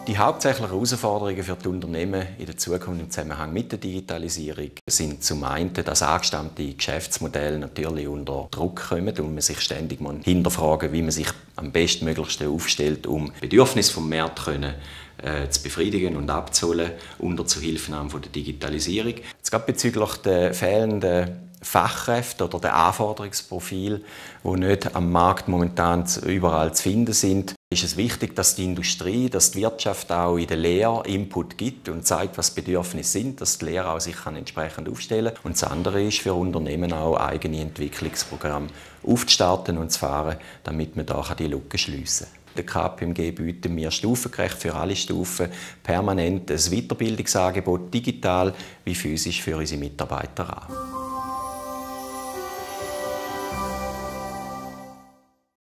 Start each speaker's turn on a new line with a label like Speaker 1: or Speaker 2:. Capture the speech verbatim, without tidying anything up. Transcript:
Speaker 1: Die hauptsächlichen Herausforderungen für die Unternehmen in der Zukunft im Zusammenhang mit der Digitalisierung sind zum einen, dass angestammte Geschäftsmodelle natürlich unter Druck kommen und man sich ständig mal hinterfragen, wie man sich am bestmöglichsten aufstellt, um Bedürfnisse vom Markt können, äh, zu befriedigen und abzuholen unter Zuhilfenahme von der Digitalisierung. Jetzt gerade bezüglich der fehlenden Fachkräfte oder der Anforderungsprofil, die nicht am Markt momentan überall zu finden sind, ist es wichtig, dass die Industrie, dass die Wirtschaft auch in der Lehre Input gibt und zeigt, was die Bedürfnisse sind, dass die Lehre auch sich entsprechend aufstellen kann. Und das andere ist für Unternehmen auch eigene Entwicklungsprogramme aufzustarten und zu fahren, damit man da die Lücke schliessen kann. Der K P M G bieten wir stufengerecht für alle Stufen permanent ein Weiterbildungsangebot, digital wie physisch, für unsere Mitarbeiter an.